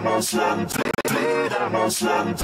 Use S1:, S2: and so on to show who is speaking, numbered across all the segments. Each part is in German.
S1: muss Land, jeder muss Land.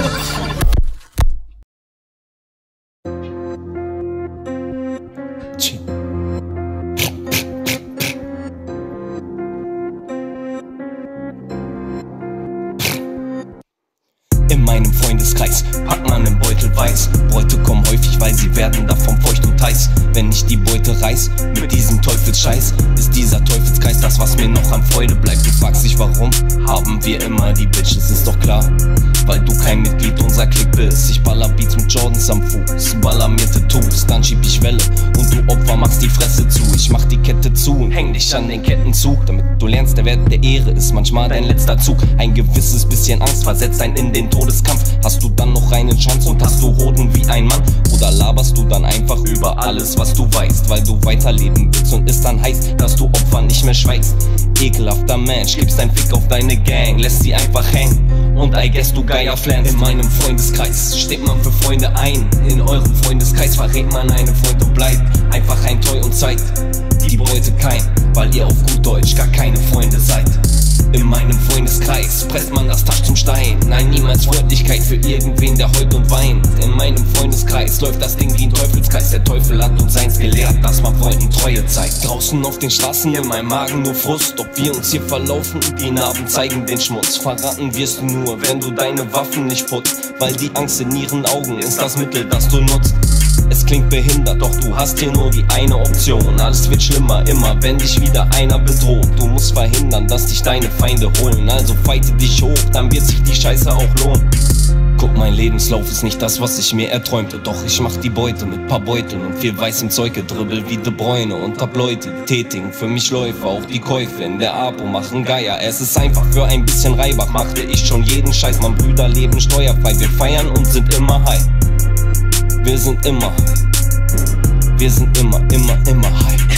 S2: In meinem Freundeskreis packt man im Beutel weiß. Bräute kommen häufig, weil sie werden davon feucht und heiß. Wenn ich die Beute reiß mit diesem Teufelsscheiß, ist dieser Teufelskreis das, was mir noch an Freude bleibt. Du fragst dich warum, haben wir immer die Bitches, ist doch klar, weil du kein Mitglied unserer Clique bist. Ich baller Beats mit Jordans am Fuß, baller mir Tattoos, dann schieb ich Welle und du Opfer machst die Fresse zu. Ich mach die Kette zu und häng dich an den Kettenzug, damit du lernst, der Wert der Ehre ist manchmal dein letzter Zug. Ein gewisses bisschen Angst versetzt einen in den Todeskampf. Hast du dann noch einen Chance und hast du Hoden wie ein Mann? Oder laberst du dann einfach über alles, was du weißt, weil du weiterleben willst und es dann heißt, dass du Opfer nicht mehr schweigst? Ekelhafter Mensch, gibst ein Fick auf deine Gang, lässt sie einfach hängen und I guess du Geier flänzt. In meinem Freundeskreis steht man für Freunde ein. In eurem Freundeskreis verrät man einen Freund und bleibt einfach ein Treu und zeigt die Beute kein, weil ihr auf gut Deutsch gar keine Freunde seid. In meinem Freundeskreis presst man das Tasch zum Stein. Nein, niemals Freundlichkeit für irgendwen, der heult und weint. In meinem Freundeskreis läuft das Ding wie ein Teufelskreis. Der Teufel hat uns eins gelehrt, dass man Freunden Treue zeigt. Draußen auf den Straßen in meinem Magen nur Frust. Ob wir uns hier verlaufen, die Narben zeigen den Schmutz. Verraten wirst du nur, wenn du deine Waffen nicht putzt, weil die Angst in ihren Augen ist das Mittel, das du nutzt. Es klingt behindert, doch du hast hier nur die eine Option. Alles wird schlimmer, immer wenn dich wieder einer bedroht. Du musst verhindern, dass dich deine Feinde holen. Also fighte dich hoch, dann wird sich die Scheiße auch lohnen. Guck, mein Lebenslauf ist nicht das, was ich mir erträumte. Doch ich mach die Beute mit paar Beuteln und viel weißem Zeug, dribbel wie De Bruyne und hab Leute, die tätigen für mich Läufe. Auch die Käufe in der Apo machen Geier. Es ist einfach für ein bisschen Reibach, machte ich schon jeden Scheiß. Mein Brüder leben steuerfrei, wir feiern und sind immer high. Wir sind immer high. Wir sind immer high.